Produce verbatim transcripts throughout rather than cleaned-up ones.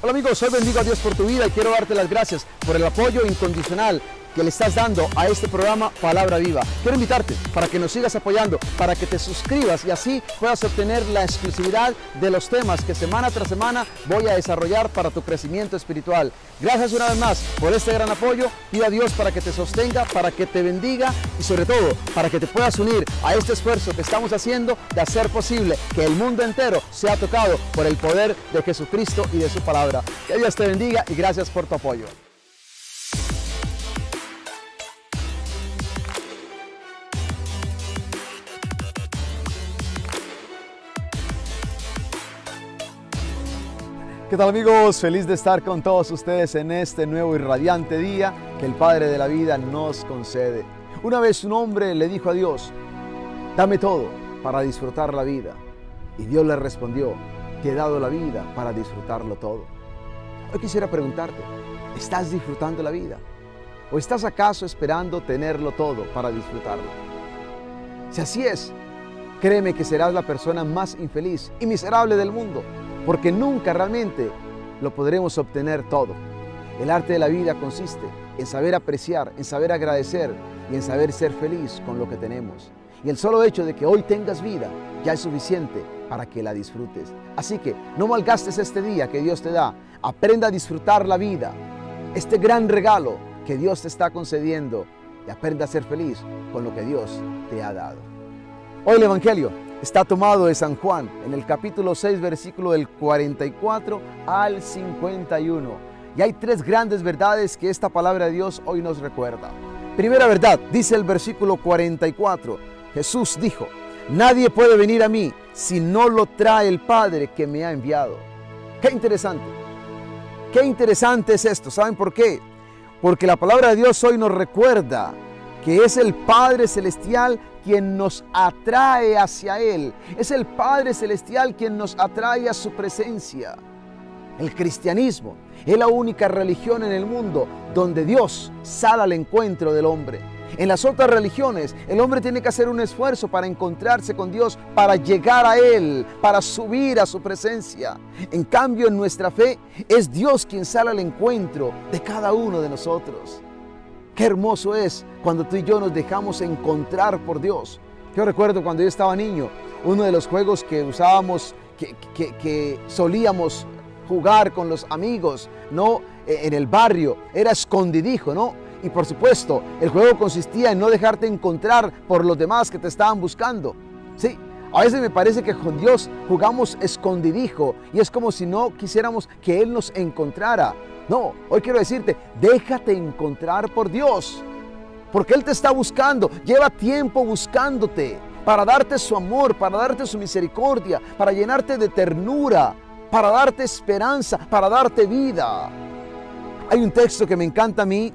Hola amigos, hoy bendigo a Dios por tu vida y quiero darte las gracias por el apoyo incondicional que le estás dando a este programa Palabra Viva. Quiero invitarte para que nos sigas apoyando, para que te suscribas y así puedas obtener la exclusividad de los temas que semana tras semana voy a desarrollar para tu crecimiento espiritual. Gracias una vez más por este gran apoyo. Pido a Dios para que te sostenga, para que te bendiga y sobre todo para que te puedas unir a este esfuerzo que estamos haciendo de hacer posible que el mundo entero sea tocado por el poder de Jesucristo y de su palabra. Que Dios te bendiga y gracias por tu apoyo. ¿Qué tal amigos? Feliz de estar con todos ustedes en este nuevo y radiante día que el Padre de la vida nos concede. Una vez un hombre le dijo a Dios, dame todo para disfrutar la vida. Y Dios le respondió, te he dado la vida para disfrutarlo todo. Hoy quisiera preguntarte, ¿estás disfrutando la vida? ¿O estás acaso esperando tenerlo todo para disfrutarlo? Si así es, créeme que serás la persona más infeliz y miserable del mundo, porque nunca realmente lo podremos obtener todo. El arte de la vida consiste en saber apreciar, en saber agradecer y en saber ser feliz con lo que tenemos. Y el solo hecho de que hoy tengas vida ya es suficiente para que la disfrutes. Así que no malgastes este día que Dios te da. Aprenda a disfrutar la vida, este gran regalo que Dios te está concediendo, y aprenda a ser feliz con lo que Dios te ha dado. Hoy el Evangelio está tomado de San Juan, en el capítulo seis, versículo del cuarenta y cuatro al cincuenta y uno. Y hay tres grandes verdades que esta palabra de Dios hoy nos recuerda. Primera verdad, dice el versículo cuarenta y cuatro, Jesús dijo, nadie puede venir a mí si no lo trae el Padre que me ha enviado. Qué interesante, qué interesante es esto. ¿Saben por qué? Porque la palabra de Dios hoy nos recuerda que es el Padre Celestial quien nos atrae hacia Él. Es el Padre Celestial quien nos atrae a su presencia. El cristianismo es la única religión en el mundo donde Dios sale al encuentro del hombre. En las otras religiones, el hombre tiene que hacer un esfuerzo para encontrarse con Dios, para llegar a Él, para subir a su presencia. En cambio, en nuestra fe, es Dios quien sale al encuentro de cada uno de nosotros. Qué hermoso es cuando tú y yo nos dejamos encontrar por Dios. Yo recuerdo cuando yo estaba niño, uno de los juegos que usábamos, que, que, que solíamos jugar con los amigos, ¿no? En el barrio, era escondidijo, ¿no? Y por supuesto, el juego consistía en no dejarte encontrar por los demás que te estaban buscando. Sí, a veces me parece que con Dios jugamos escondidijo y es como si no quisiéramos que Él nos encontrara. No, hoy quiero decirte, déjate encontrar por Dios, porque Él te está buscando, lleva tiempo buscándote para darte su amor, para darte su misericordia, para llenarte de ternura, para darte esperanza, para darte vida. Hay un texto que me encanta a mí,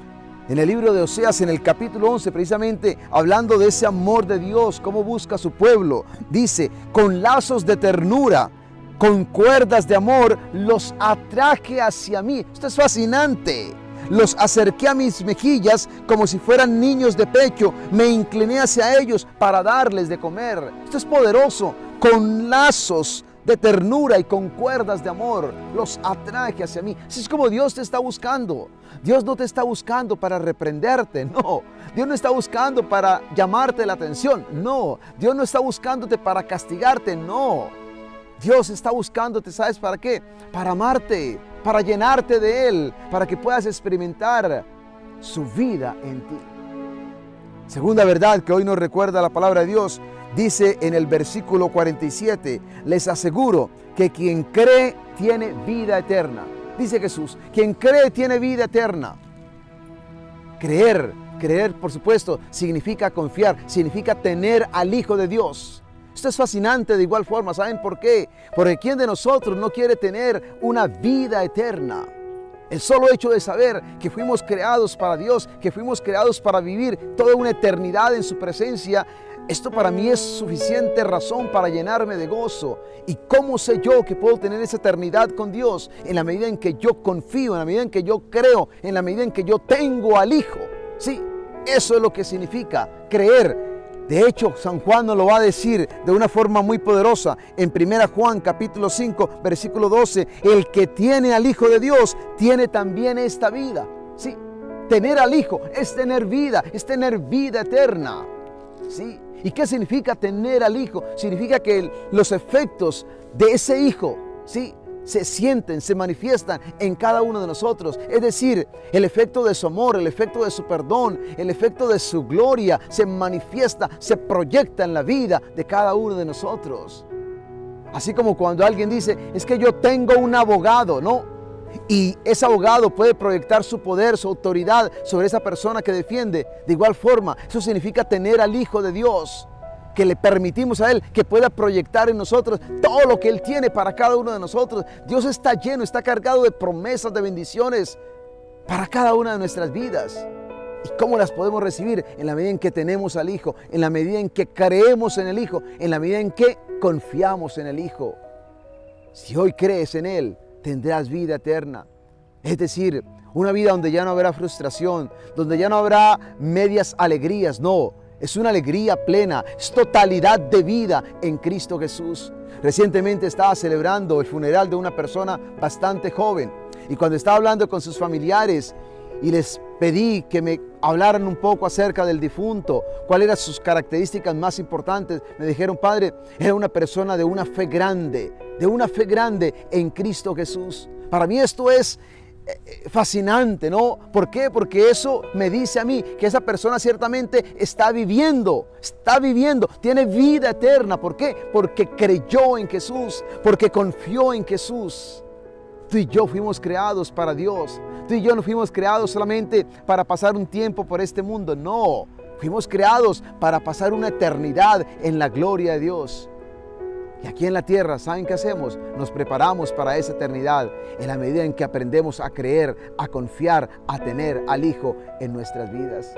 en el libro de Oseas, en el capítulo once, precisamente hablando de ese amor de Dios, cómo busca a su pueblo. Dice, con lazos de ternura, con cuerdas de amor, los atraje hacia mí. Esto es fascinante. Los acerqué a mis mejillas como si fueran niños de pecho. Me incliné hacia ellos para darles de comer. Esto es poderoso. Con lazos de ternura y con cuerdas de amor, los atraje hacia mí. Así es como Dios te está buscando. Dios no te está buscando para reprenderte, no. Dios no está buscando para llamarte la atención, no. Dios no está buscándote para castigarte, no. Dios está buscándote, ¿sabes para qué? Para amarte, para llenarte de Él, para que puedas experimentar su vida en ti. Segunda verdad que hoy nos recuerda la palabra de Dios, dice en el versículo cuarenta y siete, les aseguro que quien cree tiene vida eterna. Dice Jesús, quien cree tiene vida eterna. Creer, creer por supuesto, significa confiar, significa tener al Hijo de Dios. Esto es fascinante de igual forma. ¿Saben por qué? Porque ¿quién de nosotros no quiere tener una vida eterna? El solo hecho de saber que fuimos creados para Dios, que fuimos creados para vivir toda una eternidad en su presencia, esto para mí es suficiente razón para llenarme de gozo. ¿Y cómo sé yo que puedo tener esa eternidad con Dios? En la medida en que yo confío, en la medida en que yo creo, en la medida en que yo tengo al Hijo. Sí, eso es lo que significa creer. De hecho, San Juan nos lo va a decir de una forma muy poderosa. En primera Juan capítulo cinco, versículo doce, el que tiene al Hijo de Dios, tiene también esta vida. Sí, tener al Hijo es tener vida, es tener vida eterna. Sí. ¿Y qué significa tener al Hijo? Significa que el, los efectos de ese Hijo, sí, se sienten, se manifiestan en cada uno de nosotros. Es decir, el efecto de su amor, el efecto de su perdón, el efecto de su gloria se manifiesta, se proyecta en la vida de cada uno de nosotros. Así como cuando alguien dice, es que yo tengo un abogado, ¿no? Y ese abogado puede proyectar su poder, su autoridad sobre esa persona que defiende. De igual forma, eso significa tener al Hijo de Dios, que le permitimos a Él que pueda proyectar en nosotros todo lo que Él tiene para cada uno de nosotros. Dios está lleno, está cargado de promesas, de bendiciones para cada una de nuestras vidas. ¿Y cómo las podemos recibir? En la medida en que tenemos al Hijo, en la medida en que creemos en el Hijo, en la medida en que confiamos en el Hijo. Si hoy crees en Él, tendrás vida eterna. Es decir, una vida donde ya no habrá frustración, donde ya no habrá medias alegrías, no. Es una alegría plena, es totalidad de vida en Cristo Jesús. Recientemente estaba celebrando el funeral de una persona bastante joven y cuando estaba hablando con sus familiares y les pedí que me hablaran un poco acerca del difunto, cuáles eran sus características más importantes, me dijeron, padre, era una persona de una fe grande, de una fe grande en Cristo Jesús. Para mí esto es fascinante, ¿no? ¿Por qué? Porque eso me dice a mí que esa persona ciertamente está viviendo, está viviendo, tiene vida eterna. ¿Por qué? Porque creyó en Jesús, porque confió en Jesús. Tú y yo fuimos creados para Dios. Tú y yo no fuimos creados solamente para pasar un tiempo por este mundo, no. Fuimos creados para pasar una eternidad en la gloria de Dios. Y aquí en la tierra, ¿saben qué hacemos? Nos preparamos para esa eternidad en la medida en que aprendemos a creer, a confiar, a tener al Hijo en nuestras vidas.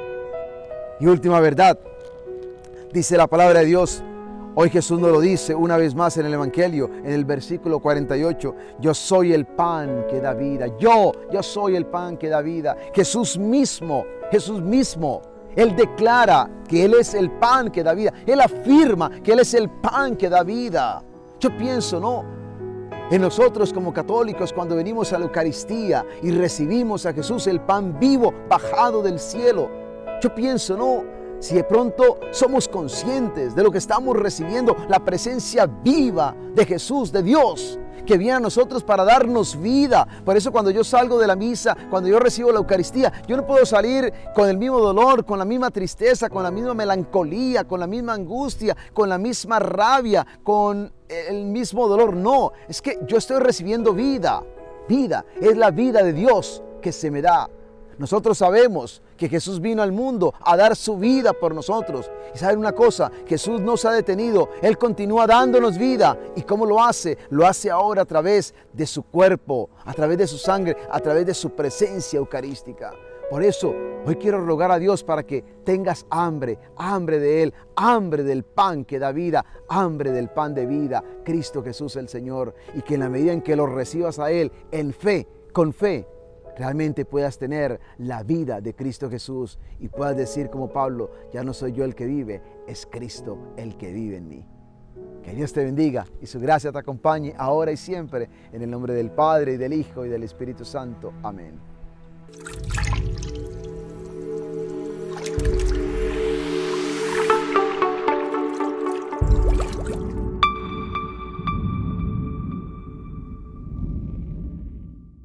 Y última verdad, dice la palabra de Dios, hoy Jesús nos lo dice una vez más en el Evangelio, en el versículo cuarenta y ocho, yo soy el pan que da vida, yo, yo soy el pan que da vida. Jesús mismo, Jesús mismo, Él declara que Él es el pan que da vida. Él afirma que Él es el pan que da vida. Yo pienso, ¿no? En nosotros como católicos, cuando venimos a la Eucaristía y recibimos a Jesús, el pan vivo bajado del cielo. Yo pienso, ¿no? Si de pronto somos conscientes de lo que estamos recibiendo, la presencia viva de Jesús, de Dios, que viene a nosotros para darnos vida. Por eso cuando yo salgo de la misa, cuando yo recibo la Eucaristía, yo no puedo salir con el mismo dolor, con la misma tristeza, con la misma melancolía, con la misma angustia, con la misma rabia, con el mismo dolor. No, es que yo estoy recibiendo vida. Vida es la vida de Dios que se me da. Nosotros sabemos que Jesús vino al mundo a dar su vida por nosotros. Y saben una cosa, Jesús no se ha detenido, Él continúa dándonos vida. ¿Y cómo lo hace? Lo hace ahora a través de su cuerpo, a través de su sangre, a través de su presencia eucarística. Por eso, hoy quiero rogar a Dios para que tengas hambre, hambre de Él, hambre del pan que da vida, hambre del pan de vida, Cristo Jesús el Señor. Y que en la medida en que lo recibas a Él, en fe, con fe, realmente puedas tener la vida de Cristo Jesús y puedas decir como Pablo, ya no soy yo el que vive, es Cristo el que vive en mí. Que Dios te bendiga y su gracia te acompañe ahora y siempre, en el nombre del Padre, y del Hijo, y del Espíritu Santo. Amén.